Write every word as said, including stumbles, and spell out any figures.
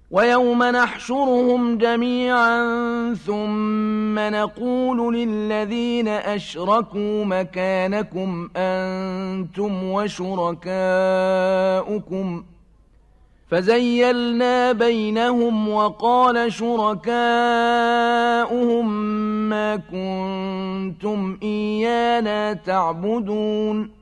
ويوم نحشرهم جميعا ثم نقول للذين أشركوا مكانكم أنتم وشركاؤكم فزيلنا بينهم وقال شركاؤهم ما كنتم إيانا تعبدون